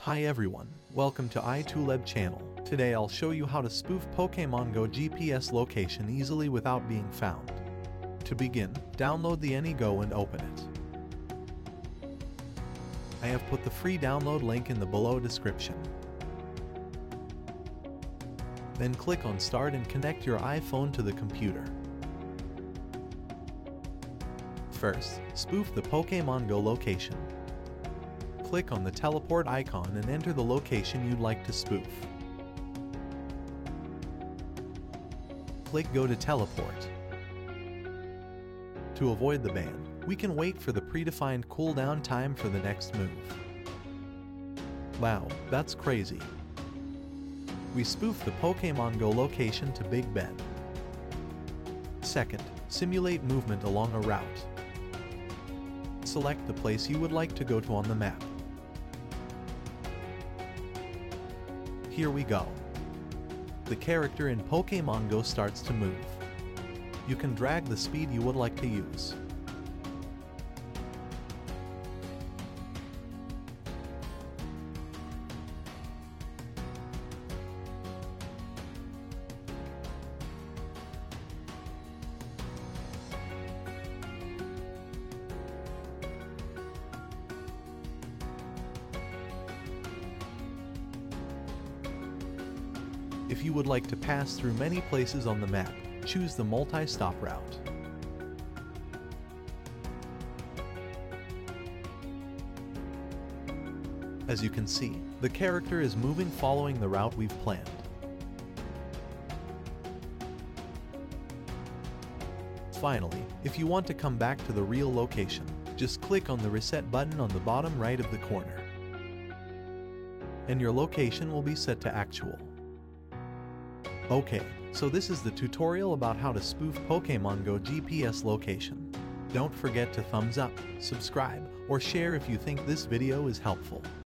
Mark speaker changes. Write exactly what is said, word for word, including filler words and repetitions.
Speaker 1: Hi everyone, welcome to iToolab channel. Today I'll show you how to spoof Pokemon Go G P S location easily without being found. To begin, download the AnyGo and open it. I have put the free download link in the below description. Then click on Start and connect your iPhone to the computer. First, spoof the Pokemon Go location. Click on the teleport icon and enter the location you'd like to spoof. Click Go to teleport. To avoid the ban, we can wait for the predefined cooldown time for the next move. Wow, that's crazy. We spoof the Pokemon Go location to Big Ben. Second, simulate movement along a route. Select the place you would like to go to on the map. Here we go. The character in Pokemon Go starts to move. You can drag the speed you would like to use. If you would like to pass through many places on the map, choose the multi-stop route. As you can see, the character is moving following the route we've planned. Finally, if you want to come back to the real location, just click on the reset button on the bottom right of the corner. And your location will be set to actual. Okay, so this is the tutorial about how to spoof Pokemon Go G P S location. Don't forget to thumbs up, subscribe, or share if you think this video is helpful.